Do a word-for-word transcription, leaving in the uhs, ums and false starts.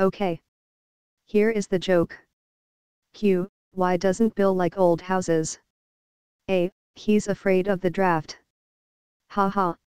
Okay. Here is the joke. Q, why doesn't Bill like old houses? A, he's afraid of the draft. Ha ha.